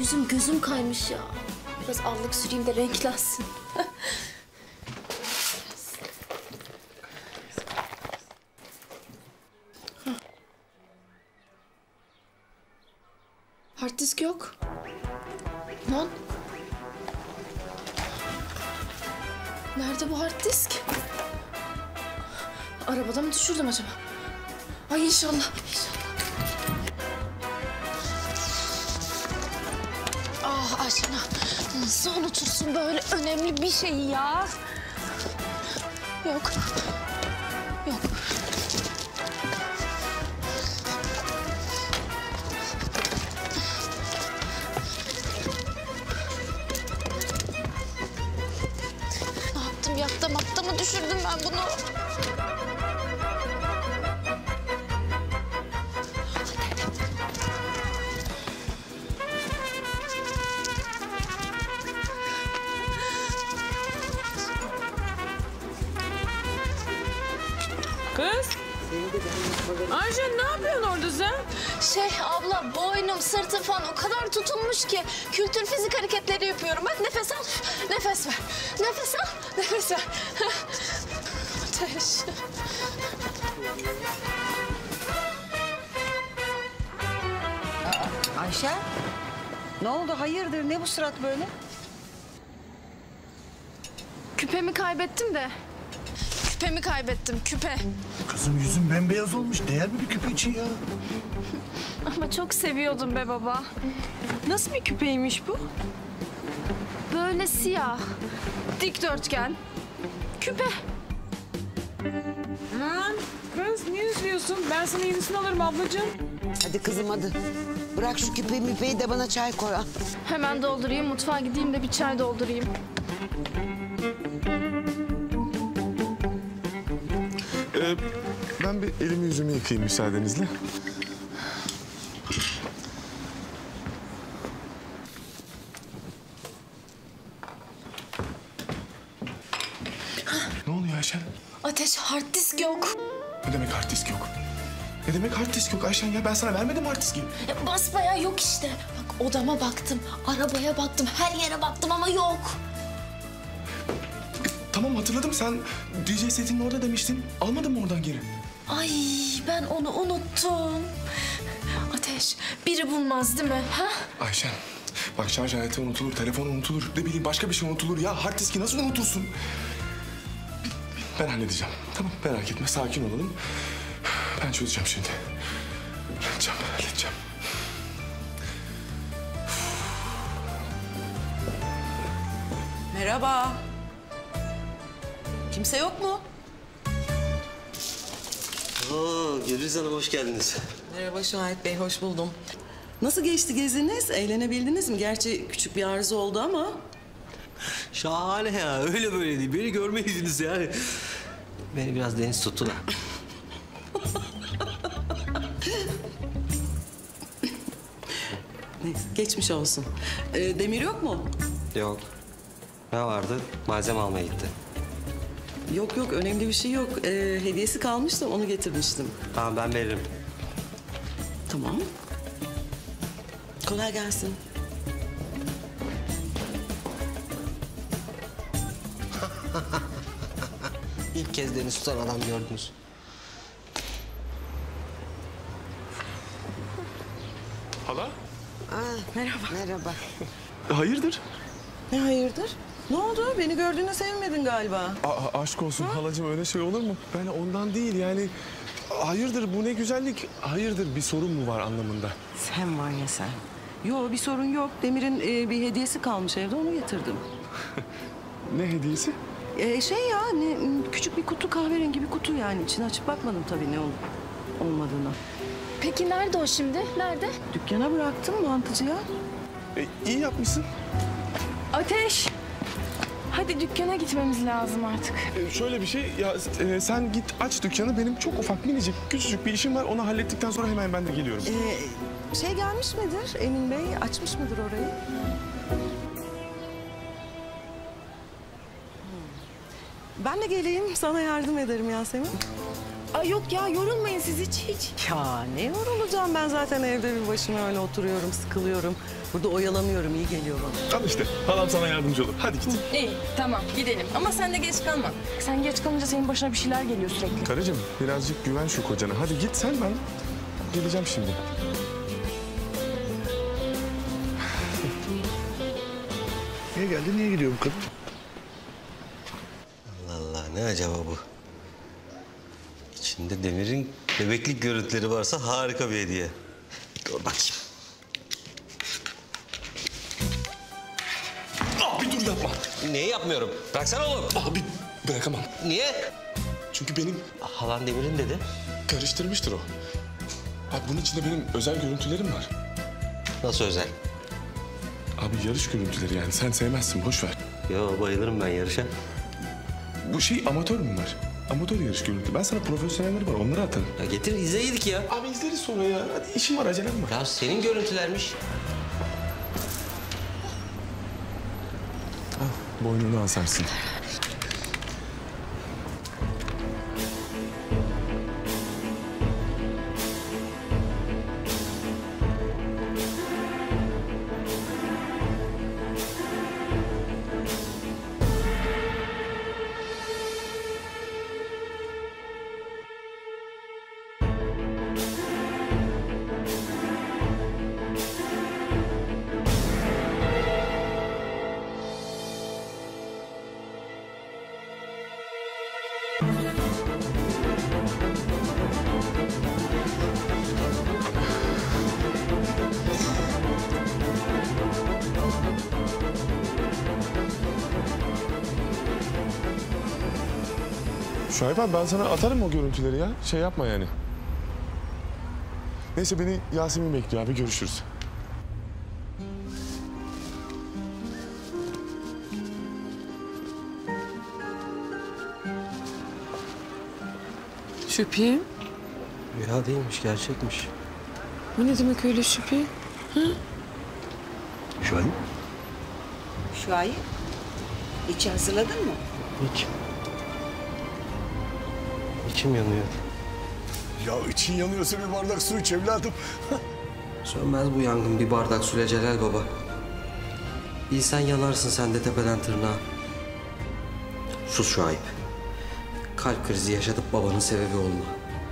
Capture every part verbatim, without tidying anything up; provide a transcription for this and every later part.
yüzüm gözüm kaymış ya. Biraz allık süreyim de renklensin. Hard disk yok. Lan. Nerede bu hard disk? Arabada mı düşürdüm acaba? Ay inşallah, inşallah. Ah Ayşena, nasıl unutursun böyle önemli bir şeyi ya? Yok, yok. Ne yaptım, yattım, apta mı düşürdüm ben bunu? Kız. Ayşe ne yapıyorsun orada sen? Şey abla boynum sırtım falan o kadar tutulmuş ki kültür fizik hareketleri yapıyorum. Bak nefes al, nefes ver. Nefes al, nefes ver. Ateş. Aa, Ayşe, ne oldu? Hayırdır? Ne bu surat böyle? Küpemi kaybettim de. Küpemi kaybettim, küpe. Kızım yüzün bembeyaz olmuş. Değer mi bir küpe için ya? Ama çok seviyordum be baba. Nasıl bir küpeymiş bu? Böyle siyah, dikdörtgen, küpe. Aman kız niye üzülüyorsun? Ben sana yenisini alırım ablacığım. Hadi kızım hadi. Bırak şu küpeyi müpeyi de bana çay koy. Hemen doldurayım, mutfağa gideyim de bir çay doldurayım. Ee, ben bir elimi yüzümü yıkayayım müsaadenizle. Ne oluyor Ayşen? Ateş, hard disk yok. Ne demek hard disk yok? Ne demek hard disk yok Ayşen ya? Ben sana vermedim hard diski. Ya basbayağı yok işte. Bak odama baktım, arabaya baktım, her yere baktım ama yok. Tamam hatırladım, sen D J setinin orada demiştin. Almadın mı oradan geri? Ay ben onu unuttum. Ateş, biri bulmaz değil mi? Ha? Ayşen, bak şarj aleti unutulur, telefon unutulur, ne bileyim başka bir şey unutulur. Ya hard diski nasıl unutursun? Ben halledeceğim. Tamam merak etme, sakin olalım. Ben çözeceğim şimdi. Halledeceğim, halledeceğim. Merhaba. Kimse yok mu? Oo, Gülriz Hanım hoş geldiniz. Merhaba Şahit Bey, hoş buldum. Nasıl geçti geziniz? Eğlenebildiniz mi? Gerçi küçük bir arıza oldu ama. Şahane ya, öyle böyle değil. Beni görmeydiniz yani. Beni biraz deniz tuttu da. Neyse, geçmiş olsun. Ee, Demir yok mu? Yok. Ne vardı? Malzeme almaya gitti. Yok yok, önemli bir şey yok. Ee, hediyesi kalmış da onu getirmiştim. Tamam ben veririm. Tamam. Kolay gelsin. İlk kez deniz tutan adam gördünüz. Hala? Aa, merhaba. Merhaba. Hayırdır? Ne hayırdır? Ne oldu? Beni gördüğüne sevinmedin galiba. A aşk olsun halacığım, öyle şey olur mu? Ben ondan değil yani. Hayırdır, bu ne güzellik? Hayırdır, bir sorun mu var anlamında? Sen var ya sen. Yo, bir sorun yok. Demir'in e, bir hediyesi kalmış evde, onu getirdim. Ne hediyesi? Ee, şey ya, ne, küçük bir kutu, kahverengi bir kutu yani. İçini açıp bakmadım tabii ne olup olmadığına. Peki nerede o şimdi? Nerede? Dükkana bıraktım mantıcıya. E, iyi yapmışsın. Ateş. Hadi dükkana gitmemiz lazım artık. E, şöyle bir şey, ya e, sen git aç dükkanı. Benim çok ufak, minicik, küçücük bir işim var. Onu hallettikten sonra hemen ben de geliyorum. Ee, şey gelmiş midir Emin Bey? Açmış mıdır orayı? Ben de geleyim, sana yardım ederim Yasemin. Ay yok ya, yorulmayın siz hiç hiç. Ya ne yorulacağım ben, zaten evde bir başıma öyle oturuyorum, sıkılıyorum. Burada oyalanıyorum, iyi geliyor bana. Al işte. Halam sana yardımcı olur. Hadi git. İyi tamam gidelim ama sen de geç kalma. Sen geç kalınca senin başına bir şeyler geliyor sürekli. Karıcığım birazcık güven şu kocana. Hadi git sen, ben geleceğim şimdi. Niye geldi, niye gidiyor bu kadın? Allah Allah, ne acaba bu? İçinde Demir'in bebeklik görüntüleri varsa harika bir hediye. Dur bakayım. Abi dur yapma. Niye yapmıyorum? Bıraksana oğlum. Abi bırakamam. Niye? Çünkü benim Halan Demir'in dedi. karıştırmıştır o. Abi bunun içinde benim özel görüntülerim var. Nasıl özel? Abi yarış görüntüleri yani. Sen sevmezsin, boş ver. Yo, bayılırım ben yarışa. Bu şey amatör mü var? Amatör yarış görüntü. Ben sana profesyonelleri var, onları atarım. Ya getir izleydik ya. Abi izleriz sonra ya. Hadi işim var, acelem var. Ya senin görüntülermiş. Boynunu asarsın. Şuayb abi ben sana atarım o görüntüleri ya. Şey yapma yani. Neyse beni Yasemin bekliyor abi. Görüşürüz. Şüphi? Ya değilmiş, gerçekmiş. Bu ne demek öyle Şüphi? Şu an Şuayb, içi hazırladın mı? hiç. İçim yanıyor. Ya için yanıyorsa bir bardak su iç evladım. Sönmez bu yangın bir bardak suyla Celal Baba. Bilsen yanarsın sen de tepeden tırnağa. Sus Şuayb. Kalp krizi yaşatıp babanın sebebi olma.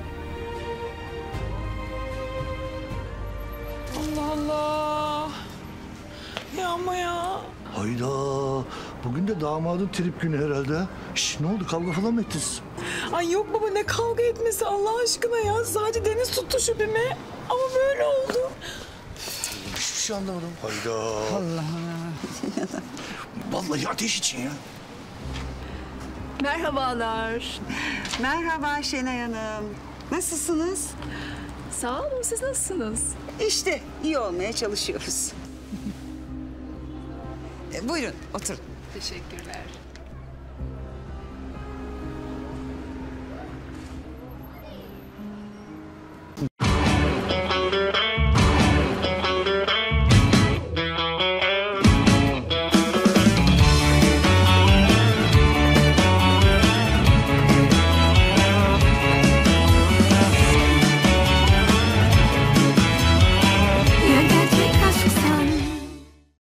Allah Allah. Ya ama ya. Hayda. Bugün de damadın trip günü herhalde. ha? Şş, ne oldu, kavga falan mı ettiniz? Ay yok baba ne kavga etmesi Allah aşkına ya. Sadece Deniz tuttu Şüphi'mi. Ama böyle oldu. Hiçbir şey anlamadım. Hayda. Allah. Vallahi ateş için ya. Merhabalar. Merhaba Şenay Hanım. Nasılsınız? Sağ olun, siz nasılsınız? İşte iyi olmaya çalışıyoruz. E, buyurun oturun. Teşekkürler.